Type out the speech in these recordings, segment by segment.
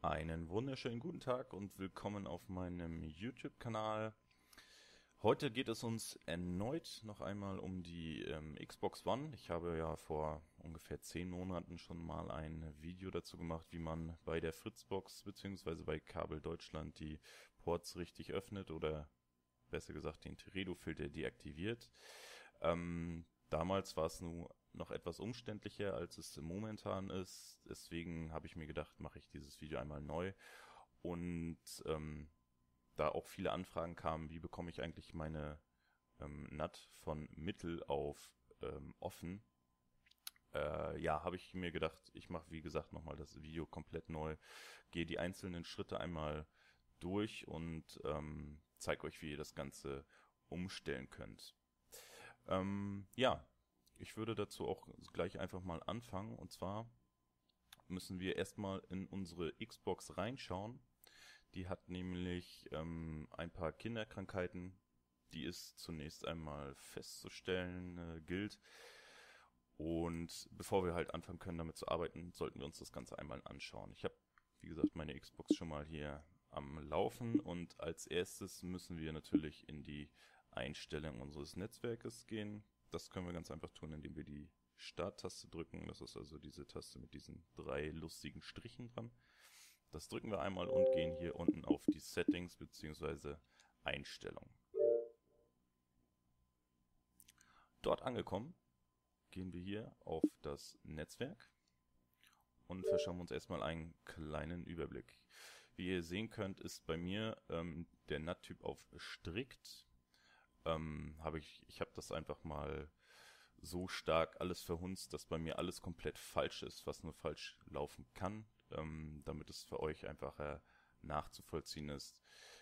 Einen wunderschönen guten Tag und willkommen auf meinem YouTube-Kanal. Heute geht es uns erneut noch einmal um die Xbox One. Ich habe ja vor ungefähr 10 Monaten schon mal ein Video dazu gemacht, wie man bei der Fritzbox bzw. bei Kabel Deutschland die Ports richtig öffnet oder besser gesagt den Teredo-Filter deaktiviert. Damals war es nur noch etwas umständlicher, als es momentan ist. Deswegen habe ich mir gedacht, mache ich dieses Video einmal neu. Und da auch viele Anfragen kamen, wie bekomme ich eigentlich meine NAT von mittel auf offen, habe ich mir gedacht, ich mache wie gesagt nochmal das Video komplett neu, gehe die einzelnen Schritte einmal durch und zeige euch, wie ihr das Ganze umstellen könnt. Ich würde dazu auch gleich einfach mal anfangen. Und zwar müssen wir erstmal in unsere Xbox reinschauen. Die hat nämlich ein paar Kinderkrankheiten, die es zunächst einmal festzustellen gilt. Und bevor wir halt anfangen können, damit zu arbeiten, sollten wir uns das Ganze einmal anschauen. Ich habe, wie gesagt, meine Xbox schon mal hier am Laufen und als erstes müssen wir natürlich in die Einstellung unseres Netzwerkes gehen. Das können wir ganz einfach tun, indem wir die Starttaste drücken. Das ist also diese Taste mit diesen 3 lustigen Strichen dran. Das drücken wir einmal und gehen hier unten auf die Settings bzw. Einstellungen. Dort angekommen, gehen wir hier auf das Netzwerk und verschaffen uns erstmal einen kleinen Überblick. Wie ihr sehen könnt, ist bei mir der NAT-Typ auf strikt. Ich habe das einfach mal so stark alles verhunzt, dass bei mir alles komplett falsch ist, was nur falsch laufen kann, damit es für euch einfacher nachzuvollziehen ist,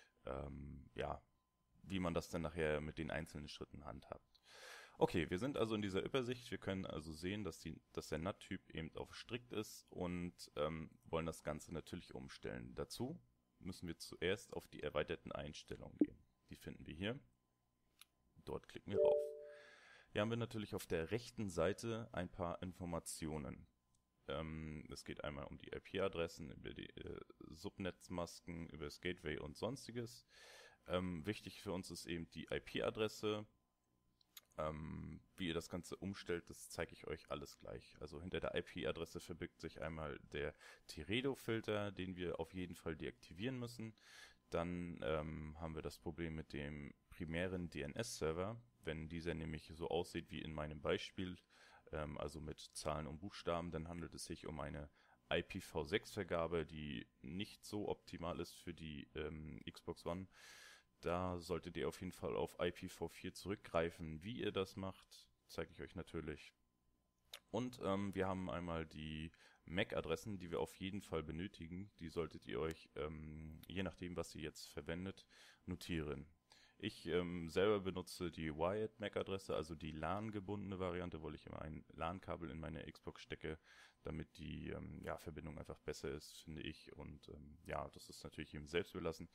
wie man das dann nachher mit den einzelnen Schritten handhabt. Okay, wir sind also in dieser Übersicht. Wir können also sehen, dass der NAT-Typ eben auf strikt ist und wollen das Ganze natürlich umstellen. Dazu müssen wir zuerst auf die erweiterten Einstellungen gehen. Die finden wir hier. Dort klicken wir rauf. Hier haben wir natürlich auf der rechten Seite ein paar Informationen. Es geht einmal um die IP-Adressen, über die Subnetzmasken, über das Gateway und sonstiges. Wichtig für uns ist eben die IP-Adresse. Wie ihr das Ganze umstellt, das zeige ich euch alles gleich. Also hinter der IP-Adresse verbirgt sich einmal der Teredo-Filter, den wir auf jeden Fall deaktivieren müssen. Dann haben wir das Problem mit dem primären DNS-Server. Wenn dieser nämlich so aussieht wie in meinem Beispiel, also mit Zahlen und Buchstaben, dann handelt es sich um eine IPv6-Vergabe, die nicht so optimal ist für die Xbox One. Da solltet ihr auf jeden Fall auf IPv4 zurückgreifen. Wie ihr das macht, zeige ich euch natürlich. Und wir haben einmal die MAC-Adressen, die wir auf jeden Fall benötigen. Die solltet ihr euch, je nachdem, was ihr jetzt verwendet, notieren. Ich selber benutze die Wired MAC-Adresse, also die LAN-gebundene Variante, weil ich immer ein LAN-Kabel in meine Xbox stecke, damit die Verbindung einfach besser ist, finde ich. Und das ist natürlich jedem selbst überlassen.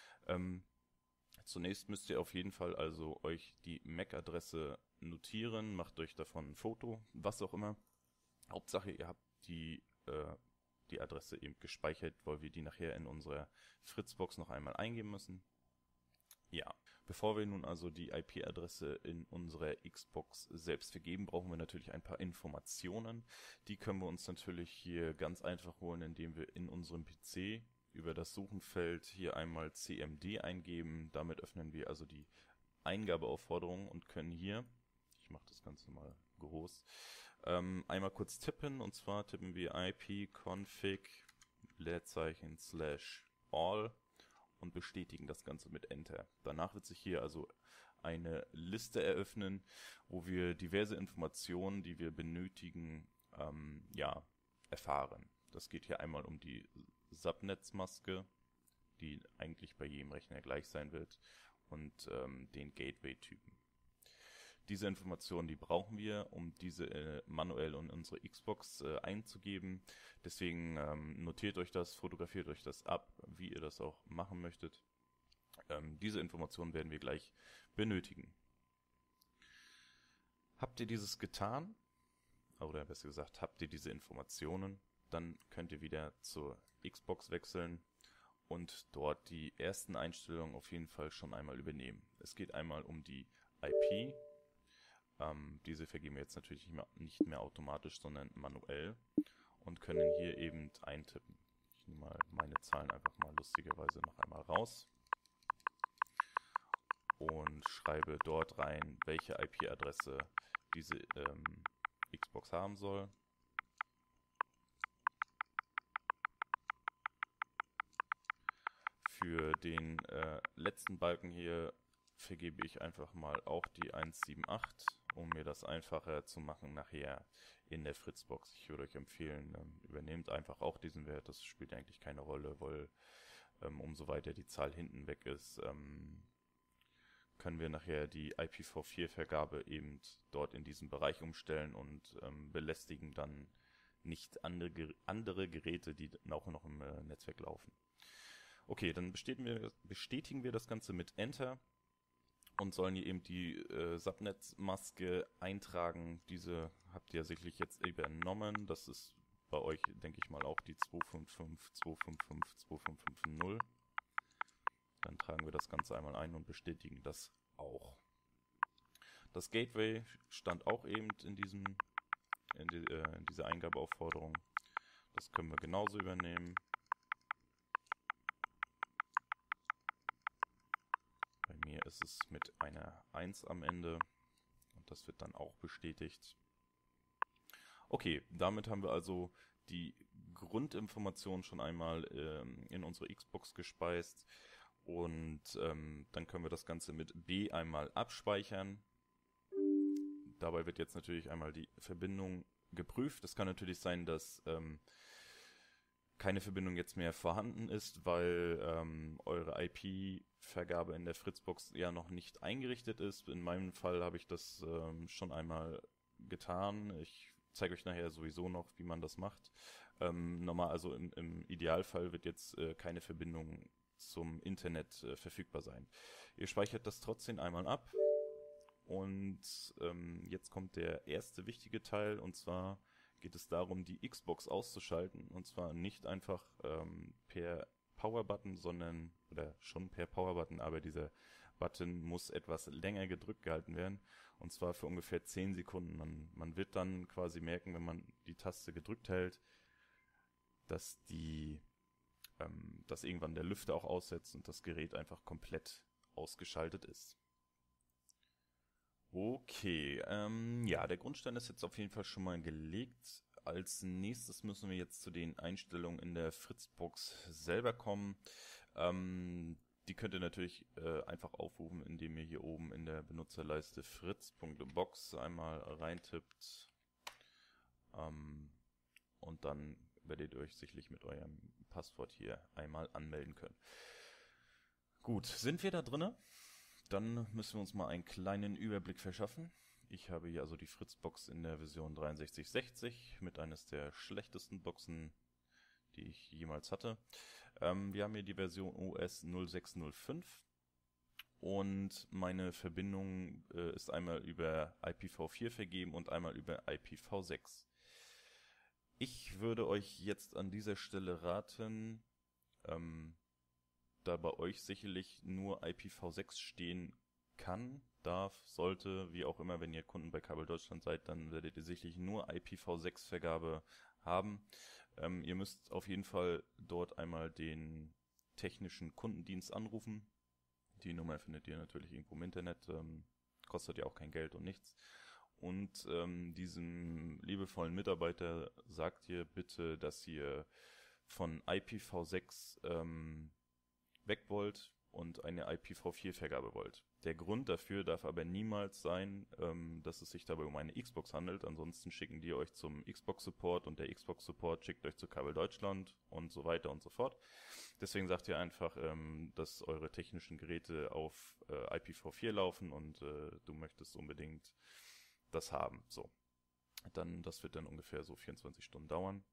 Zunächst müsst ihr auf jeden Fall also euch die MAC-Adresse notieren, macht euch davon ein Foto, was auch immer. Hauptsache ihr habt die Adresse eben gespeichert, weil wir die nachher in unserer Fritzbox noch einmal eingeben müssen. Ja, bevor wir nun also die IP-Adresse in unserer Xbox selbst vergeben, brauchen wir natürlich ein paar Informationen. Die können wir uns natürlich hier ganz einfach holen, indem wir in unserem PC über das Suchenfeld hier einmal CMD eingeben. Damit öffnen wir also die Eingabeaufforderung und können hier, ich mache das Ganze mal groß, einmal kurz tippen. Und zwar tippen wir ipconfig /all und bestätigen das Ganze mit Enter. Danach wird sich hier also eine Liste eröffnen, wo wir diverse Informationen, die wir benötigen, erfahren. Das geht hier einmal um die Subnetzmaske, die eigentlich bei jedem Rechner gleich sein wird, und den Gateway-Typen. Diese Informationen, die brauchen wir, um diese manuell in unsere Xbox einzugeben. Deswegen notiert euch das, fotografiert euch das ab, wie ihr das auch machen möchtet. Diese Informationen werden wir gleich benötigen. Habt ihr dieses getan, oder besser gesagt, habt ihr diese Informationen, dann könnt ihr wieder zur Xbox wechseln und dort die ersten Einstellungen auf jeden Fall schon einmal übernehmen. Es geht einmal um die IP. Diese vergeben wir jetzt natürlich nicht mehr automatisch, sondern manuell und können hier eben eintippen. Ich nehme mal meine Zahlen einfach mal lustigerweise noch einmal raus und schreibe dort rein, welche IP-Adresse diese Xbox haben soll. Für den letzten Balken hier vergebe ich einfach mal auch die 178, um mir das einfacher zu machen nachher in der Fritzbox. Ich würde euch empfehlen, übernehmt einfach auch diesen Wert, das spielt eigentlich keine Rolle, weil umso weiter die Zahl hinten weg ist, können wir nachher die IPv4-Vergabe eben dort in diesem Bereich umstellen und belästigen dann nicht andere Geräte, die auch noch im Netzwerk laufen. Okay, dann bestätigen wir das Ganze mit Enter und sollen hier eben die Subnet-Maske eintragen. Diese habt ihr sicherlich jetzt übernommen. Das ist bei euch, denke ich mal, auch die 255.255.255.0. Dann tragen wir das Ganze einmal ein und bestätigen das auch. Das Gateway stand auch eben in dieser Eingabeaufforderung. Das können wir genauso übernehmen. Bei mir ist es mit einer 1 am Ende und das wird dann auch bestätigt. Okay, damit haben wir also die Grundinformation schon einmal in unsere Xbox gespeist und dann können wir das Ganze mit B einmal abspeichern. Dabei wird jetzt natürlich einmal die Verbindung geprüft. Es kann natürlich sein, dass keine Verbindung jetzt mehr vorhanden ist, weil eure IP-Vergabe in der Fritzbox ja noch nicht eingerichtet ist. In meinem Fall habe ich das schon einmal getan. Ich zeige euch nachher sowieso noch, wie man das macht. Normal, also im Idealfall wird jetzt keine Verbindung zum Internet verfügbar sein. Ihr speichert das trotzdem einmal ab und jetzt kommt der erste wichtige Teil, und zwar geht es darum, die Xbox auszuschalten, und zwar nicht einfach per Power-Button, oder schon per Power-Button, aber dieser Button muss etwas länger gedrückt gehalten werden, und zwar für ungefähr 10 Sekunden. Man wird dann quasi merken, wenn man die Taste gedrückt hält, dass dass irgendwann der Lüfter auch aussetzt und das Gerät einfach komplett ausgeschaltet ist. Okay, ja, der Grundstein ist jetzt auf jeden Fall schon mal gelegt. Als nächstes müssen wir jetzt zu den Einstellungen in der Fritzbox selber kommen. Die könnt ihr natürlich einfach aufrufen, indem ihr hier oben in der Benutzerleiste fritz.box einmal reintippt. Und dann werdet ihr euch sicherlich mit eurem Passwort hier einmal anmelden können. Gut, sind wir da drinne? Dann müssen wir uns mal einen kleinen Überblick verschaffen. Ich habe hier also die Fritzbox in der Version 6360 mit eines der schlechtesten Boxen, die ich jemals hatte. Wir haben hier die Version OS 0605 und meine Verbindung ist einmal über IPv4 vergeben und einmal über IPv6. Ich würde euch jetzt an dieser Stelle raten, da bei euch sicherlich nur IPv6 stehen kann, darf, sollte, wie auch immer, wenn ihr Kunden bei Kabel Deutschland seid, dann werdet ihr sicherlich nur IPv6-Vergabe haben. Ihr müsst auf jeden Fall dort einmal den technischen Kundendienst anrufen. Die Nummer findet ihr natürlich irgendwo im Internet, kostet ja auch kein Geld und nichts. Und diesem liebevollen Mitarbeiter sagt ihr bitte, dass ihr von IPv6 weg wollt und eine IPv4-Vergabe wollt. Der Grund dafür darf aber niemals sein, dass es sich dabei um eine Xbox handelt. Ansonsten schicken die euch zum Xbox-Support und der Xbox-Support schickt euch zu Kabel Deutschland und so weiter und so fort. Deswegen sagt ihr einfach, dass eure technischen Geräte auf IPv4 laufen und du möchtest unbedingt das haben. So, das wird dann ungefähr so 24 Stunden dauern.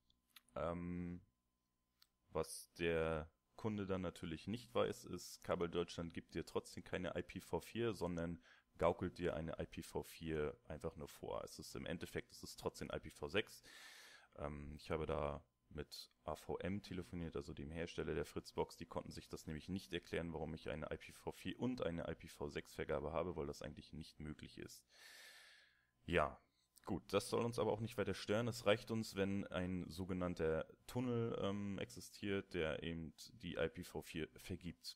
Was der Kunde dann natürlich nicht weiß, ist, Kabel Deutschland gibt dir trotzdem keine IPv4, sondern gaukelt dir eine IPv4 einfach nur vor. Im Endeffekt ist es trotzdem IPv6. Ich habe da mit AVM telefoniert, also dem Hersteller der Fritzbox. Die konnten sich das nämlich nicht erklären, warum ich eine IPv4 und eine IPv6-Vergabe habe, weil das eigentlich nicht möglich ist. Ja, gut, das soll uns aber auch nicht weiter stören. Es reicht uns, wenn ein sogenannter Tunnel existiert, der eben die IPv4 vergibt.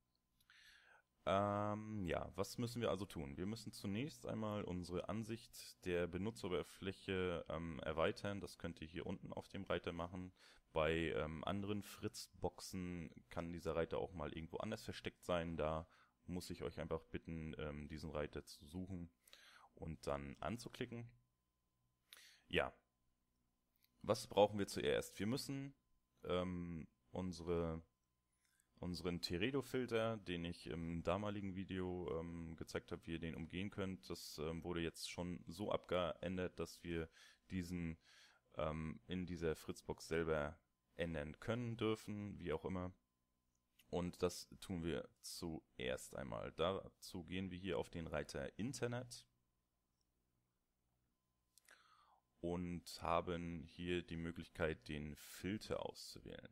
Ja, was müssen wir also tun? Wir müssen zunächst einmal unsere Ansicht der Benutzeroberfläche erweitern. Das könnt ihr hier unten auf dem Reiter machen. Bei anderen Fritzboxen kann dieser Reiter auch mal irgendwo anders versteckt sein. Da muss ich euch einfach bitten, diesen Reiter zu suchen und dann anzuklicken. Ja, was brauchen wir zuerst? Wir müssen unseren Teredo-Filter, den ich im damaligen Video gezeigt habe, wie ihr den umgehen könnt, das wurde jetzt schon so abgeändert, dass wir diesen in dieser Fritzbox selber ändern können, dürfen, wie auch immer. Und das tun wir zuerst einmal. Dazu gehen wir hier auf den Reiter Internet und haben hier die Möglichkeit, den Filter auszuwählen.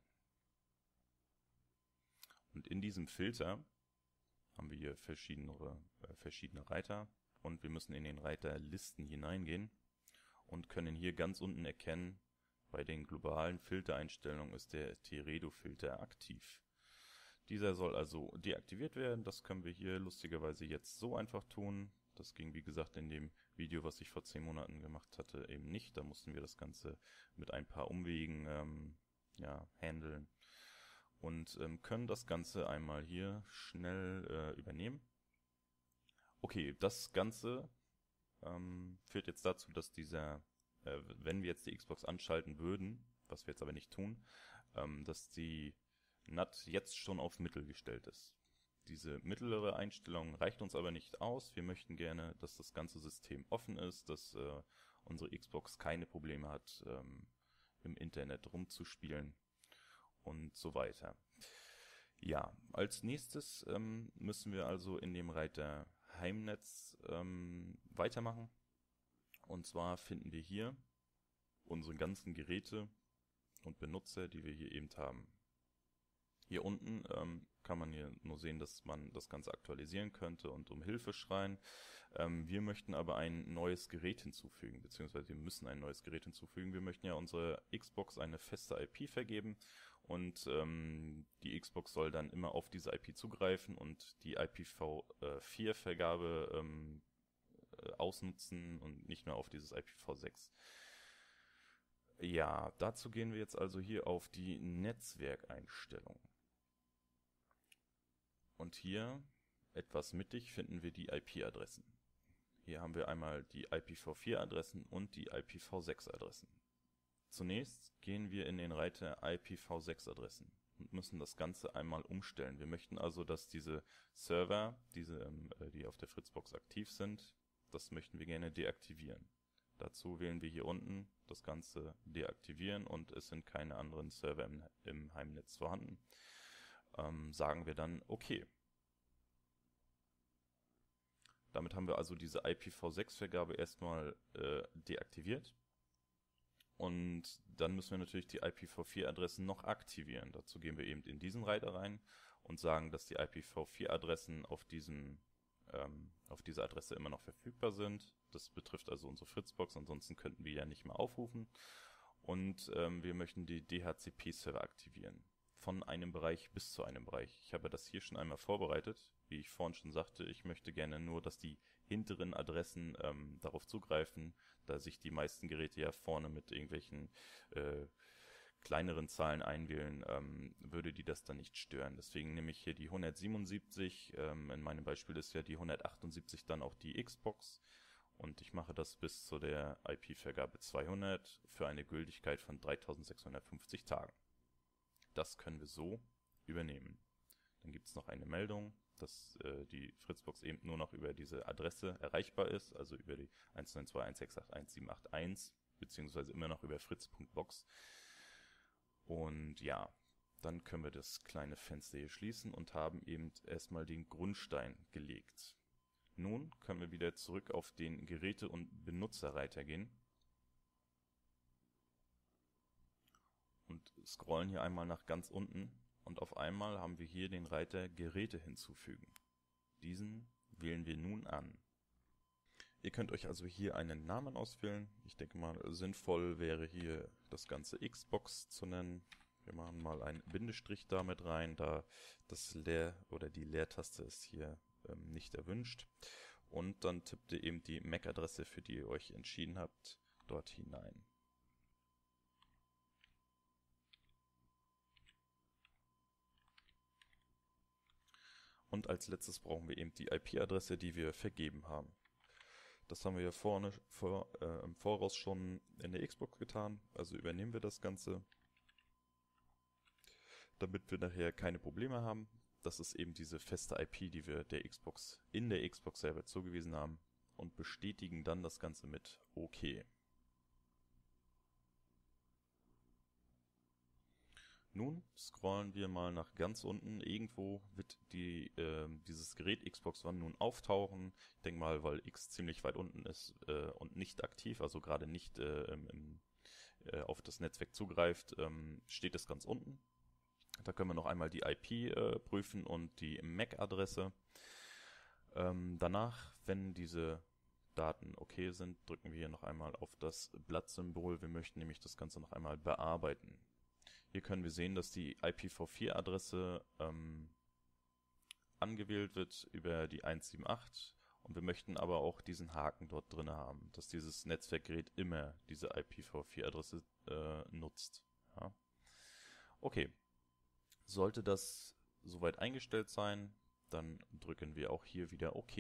Und in diesem Filter haben wir hier verschiedene Reiter und wir müssen in den Reiter Listen hineingehen und können hier ganz unten erkennen, bei den globalen Filtereinstellungen ist der Teredo-Filter aktiv. Dieser soll also deaktiviert werden. Das können wir hier lustigerweise jetzt so einfach tun. Das ging, wie gesagt, in dem Video, was ich vor 10 Monaten gemacht hatte, eben nicht. Da mussten wir das Ganze mit ein paar Umwegen handeln. Und können das Ganze einmal hier schnell übernehmen. Okay, das Ganze führt jetzt dazu, dass wenn wir jetzt die Xbox anschalten würden, was wir jetzt aber nicht tun, dass die NAT jetzt schon auf Mittel gestellt ist. Diese mittlere Einstellung reicht uns aber nicht aus. Wir möchten gerne, dass das ganze System offen ist, dass unsere Xbox keine Probleme hat, im Internet rumzuspielen und so weiter. Ja, als nächstes müssen wir also in dem Reiter Heimnetz weitermachen. Und zwar finden wir hier unsere ganzen Geräte und Benutzer, die wir hier eben haben. Hier unten kann man hier nur sehen, dass man das Ganze aktualisieren könnte und um Hilfe schreien. Wir möchten aber ein neues Gerät hinzufügen, beziehungsweise wir müssen ein neues Gerät hinzufügen. Wir möchten ja unserer Xbox eine feste IP vergeben und die Xbox soll dann immer auf diese IP zugreifen und die IPv4-Vergabe ausnutzen und nicht mehr auf dieses IPv6. Ja, dazu gehen wir jetzt also hier auf die Netzwerkeinstellung. Und hier, etwas mittig, finden wir die IP-Adressen. Hier haben wir einmal die IPv4-Adressen und die IPv6-Adressen. Zunächst gehen wir in den Reiter IPv6-Adressen und müssen das Ganze einmal umstellen. Wir möchten also, dass diese Server, die auf der Fritzbox aktiv sind, das möchten wir gerne deaktivieren. Dazu wählen wir hier unten das Ganze deaktivieren und es sind keine anderen Server im Heimnetz vorhanden. Sagen wir dann okay. Damit haben wir also diese IPv6-Vergabe erstmal deaktiviert. Und dann müssen wir natürlich die IPv4-Adressen noch aktivieren. Dazu gehen wir eben in diesen Reiter rein und sagen, dass die IPv4-Adressen auf dieser Adresse immer noch verfügbar sind. Das betrifft also unsere Fritzbox, ansonsten könnten wir ja nicht mehr aufrufen. Und wir möchten die DHCP-Server aktivieren. Von einem Bereich bis zu einem Bereich. Ich habe das hier schon einmal vorbereitet. Wie ich vorhin schon sagte, ich möchte gerne nur, dass die hinteren Adressen darauf zugreifen, da sich die meisten Geräte ja vorne mit irgendwelchen kleineren Zahlen einwählen, würde die das dann nicht stören. Deswegen nehme ich hier die 177, in meinem Beispiel ist ja die 178 dann auch die Xbox und ich mache das bis zu der IP-Vergabe 200 für eine Gültigkeit von 3650 Tagen. Das können wir so übernehmen. Dann gibt es noch eine Meldung, dass die Fritzbox eben nur noch über diese Adresse erreichbar ist, also über die 192.168.1781, beziehungsweise immer noch über fritz.box. Und ja, dann können wir das kleine Fenster hier schließen und haben eben erstmal den Grundstein gelegt. Nun können wir wieder zurück auf den Geräte- und Benutzerreiter gehen. und scrollen hier einmal nach ganz unten und auf einmal haben wir hier den Reiter Geräte hinzufügen. Diesen wählen wir nun an. Ihr könnt euch also hier einen Namen auswählen. Ich denke mal, sinnvoll wäre hier das Ganze Xbox zu nennen. Wir machen mal einen Bindestrich damit rein, da das die Leertaste ist hier nicht erwünscht. Und dann tippt ihr eben die MAC-Adresse, für die ihr euch entschieden habt, dort hinein. Und als letztes brauchen wir eben die IP-Adresse, die wir vergeben haben. Das haben wir ja im Voraus schon in der Xbox getan, also übernehmen wir das Ganze, damit wir nachher keine Probleme haben. Das ist eben diese feste IP, die wir in der Xbox selber zugewiesen haben, und bestätigen dann das Ganze mit OK. Nun scrollen wir mal nach ganz unten. Irgendwo wird dieses Gerät Xbox One nun auftauchen. Ich denke mal, weil X ziemlich weit unten ist und nicht aktiv, also gerade nicht auf das Netzwerk zugreift, steht es ganz unten. Da können wir noch einmal die IP prüfen und die MAC-Adresse. Danach, wenn diese Daten okay sind, drücken wir hier noch einmal auf das Blattsymbol. Wir möchten nämlich das Ganze noch einmal bearbeiten. Hier können wir sehen, dass die IPv4-Adresse angewählt wird über die 178, und wir möchten aber auch diesen Haken dort drin haben, dass dieses Netzwerkgerät immer diese IPv4-Adresse nutzt. Ja. Okay, sollte das soweit eingestellt sein, dann drücken wir auch hier wieder OK.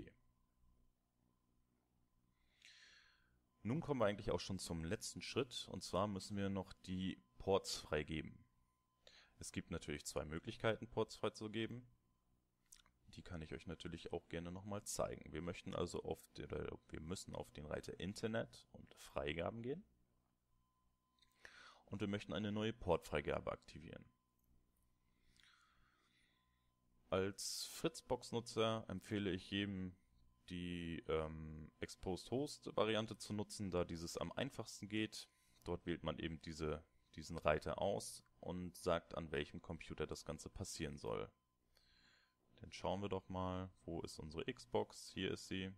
Nun kommen wir eigentlich auch schon zum letzten Schritt, und zwar müssen wir noch die Ports freigeben. Es gibt natürlich zwei Möglichkeiten, Ports freizugeben. Die kann ich euch natürlich auch gerne nochmal zeigen. Wir müssen auf den Reiter Internet und Freigaben gehen. Und wir möchten eine neue Portfreigabe aktivieren. Als Fritzbox-Nutzer empfehle ich jedem, die Exposed Host Variante zu nutzen, da dieses am einfachsten geht. Dort wählt man eben diesen Reiter aus und sagt, an welchem Computer das Ganze passieren soll. Dann schauen wir doch mal, wo ist unsere Xbox? Hier ist sie.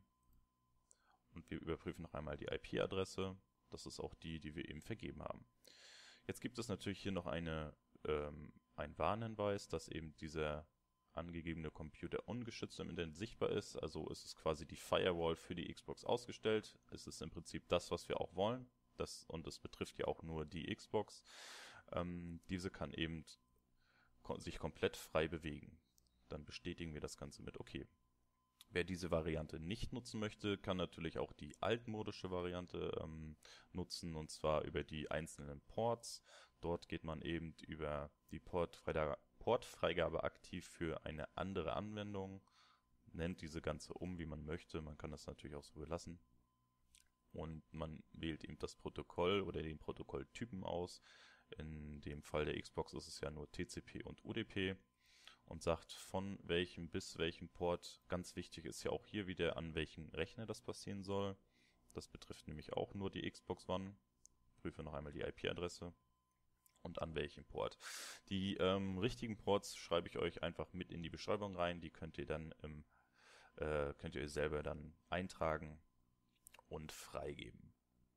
Und wir überprüfen noch einmal die IP-Adresse. Das ist auch die wir eben vergeben haben. Jetzt gibt es natürlich hier noch einen Warnhinweis, dass eben dieser angegebene Computer ungeschützt im Internet sichtbar ist. Also ist es quasi die Firewall für die Xbox ausgestellt. Es ist im Prinzip das, was wir auch wollen. Und das betrifft ja auch nur die Xbox. Diese kann eben sich komplett frei bewegen. Dann bestätigen wir das Ganze mit OK. Wer diese Variante nicht nutzen möchte, kann natürlich auch die altmodische Variante nutzen, und zwar über die einzelnen Ports. Dort geht man eben über die Portfreigabe aktiv für eine andere Anwendung, nennt diese Ganze um, wie man möchte. Man kann das natürlich auch so belassen. Und man wählt eben das Protokoll oder den Protokolltypen aus. In dem Fall der Xbox ist es ja nur TCP und UDP. Und sagt, von welchem bis welchem Port. Ganz wichtig ist ja auch hier wieder, an welchem Rechner das passieren soll. Das betrifft nämlich auch nur die Xbox One. Prüfe noch einmal die IP-Adresse und an welchem Port. Die richtigen Ports schreibe ich euch einfach mit in die Beschreibung rein. Die könnt ihr dann könnt ihr selber dann eintragen und freigeben.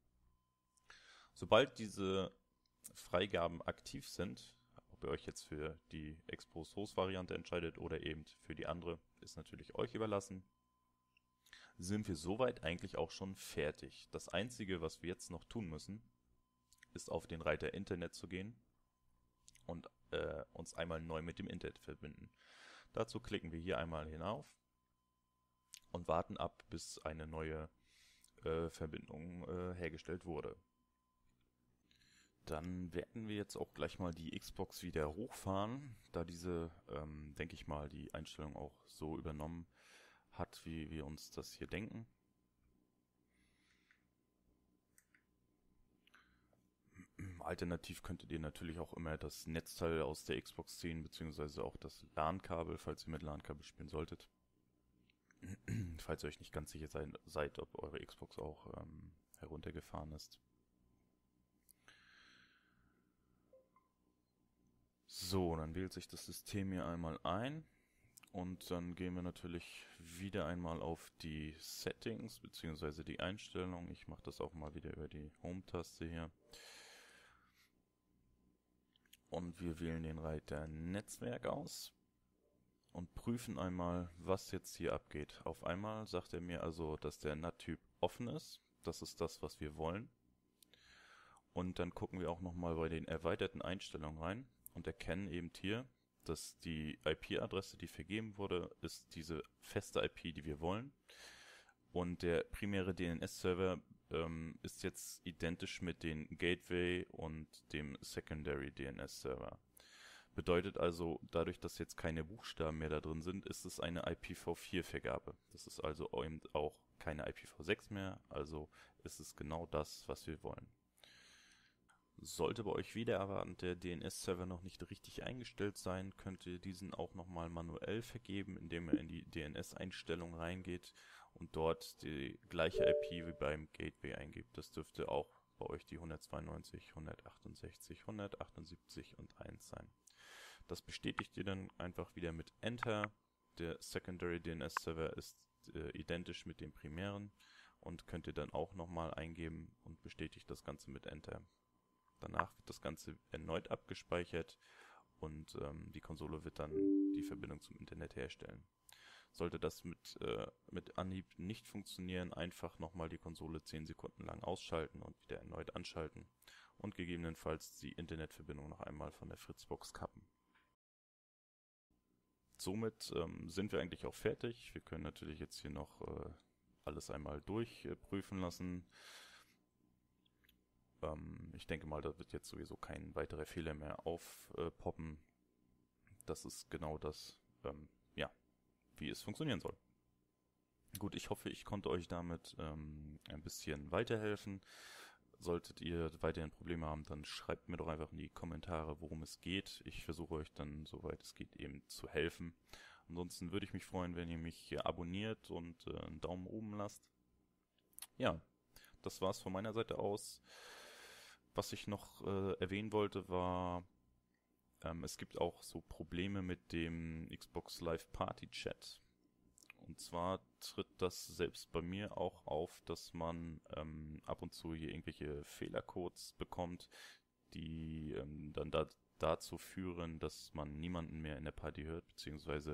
Sobald diese Freigaben aktiv sind, ob ihr euch jetzt für die Exposed Host Variante entscheidet oder eben für die andere, ist natürlich euch überlassen, sind wir soweit eigentlich auch schon fertig. Das Einzige, was wir jetzt noch tun müssen, ist auf den Reiter Internet zu gehen und uns einmal neu mit dem Internet verbinden. Dazu klicken wir hier einmal hinauf und warten ab, bis eine neue Verbindung hergestellt wurde. Dann werden wir jetzt auch gleich mal die Xbox wieder hochfahren, da diese, denke ich mal, die Einstellung auch so übernommen hat, wie wir uns das hier denken. Alternativ könntet ihr natürlich auch immer das Netzteil aus der Xbox ziehen, beziehungsweise auch das LAN-Kabel, falls ihr mit LAN-Kabel spielen solltet. Falls ihr euch nicht ganz sicher seid, ob eure Xbox auch heruntergefahren ist. So, dann wählt sich das System hier einmal ein und dann gehen wir natürlich wieder einmal auf die Settings bzw. die Einstellungen. Ich mache das auch mal wieder über die Home-Taste hier. Und wir wählen den Reiter Netzwerk aus und prüfen einmal, was jetzt hier abgeht. Auf einmal sagt er mir also, dass der NAT-Typ offen ist. Das ist das, was wir wollen. Und dann gucken wir auch nochmal bei den erweiterten Einstellungen rein und erkennen eben hier, dass die IP-Adresse, die vergeben wurde, ist diese feste IP, die wir wollen. Und der primäre DNS-Server ist jetzt identisch mit dem Gateway und dem Secondary DNS-Server. Bedeutet also, dadurch, dass jetzt keine Buchstaben mehr da drin sind, ist es eine IPv4-Vergabe. Das ist also eben auch keine IPv6 mehr, also ist es genau das, was wir wollen. Sollte bei euch wieder erwartend der DNS-Server noch nicht richtig eingestellt sein, könnt ihr diesen auch nochmal manuell vergeben, indem ihr in die DNS-Einstellung reingeht und dort die gleiche IP wie beim Gateway eingibt. Das dürfte auch bei euch die 192, 168, 178 und 1 sein. Das bestätigt ihr dann einfach wieder mit Enter. Der Secondary DNS-Server ist identisch mit dem primären und könnt ihr dann auch nochmal eingeben und bestätigt das Ganze mit Enter. Danach wird das Ganze erneut abgespeichert und die Konsole wird dann die Verbindung zum Internet herstellen. Sollte das mit Anhieb nicht funktionieren, einfach nochmal die Konsole 10 Sekunden lang ausschalten und wieder erneut anschalten und gegebenenfalls die Internetverbindung noch einmal von der Fritzbox kappen. Somit sind wir eigentlich auch fertig. Wir können natürlich jetzt hier noch alles einmal durchprüfen lassen. Ich denke mal, da wird jetzt sowieso kein weiterer Fehler mehr aufpoppen. Das ist genau das, ja, wie es funktionieren soll. Gut, ich hoffe, ich konnte euch damit ein bisschen weiterhelfen. Solltet ihr weiterhin Probleme haben, dann schreibt mir doch einfach in die Kommentare, worum es geht. Ich versuche euch dann, soweit es geht, eben zu helfen. Ansonsten würde ich mich freuen, wenn ihr mich hier abonniert und einen Daumen oben lasst. Ja, das war's von meiner Seite aus. Was ich noch erwähnen wollte, war, es gibt auch so Probleme mit dem Xbox Live Party Chat. Und zwar tritt das selbst bei mir auch auf, dass man ab und zu hier irgendwelche Fehlercodes bekommt, die dann dazu führen, dass man niemanden mehr in der Party hört, beziehungsweise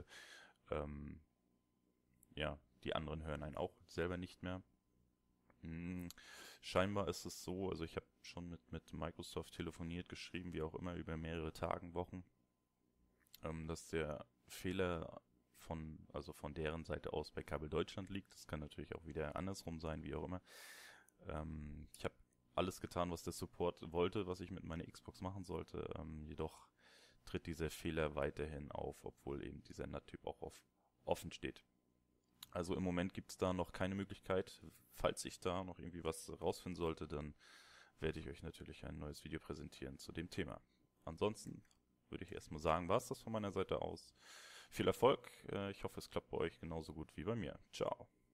ja, die anderen hören einen auch selber nicht mehr. Scheinbar ist es so, also ich habe schon mit Microsoft telefoniert, geschrieben, wie auch immer, über mehrere Tage, Wochen, dass der Fehler von deren Seite aus bei Kabel Deutschland liegt. Das kann natürlich auch wieder andersrum sein, wie auch immer. Ich habe alles getan, was der Support wollte, was ich mit meiner Xbox machen sollte. Jedoch tritt dieser Fehler weiterhin auf, obwohl eben dieser NAT-Typ auch offen steht. Also im Moment gibt es da noch keine Möglichkeit. Falls ich da noch irgendwie was rausfinden sollte, dann werde ich euch natürlich ein neues Video präsentieren zu dem Thema. Ansonsten würde ich erstmal sagen, war es das von meiner Seite aus. Viel Erfolg. Ich hoffe, es klappt bei euch genauso gut wie bei mir. Ciao.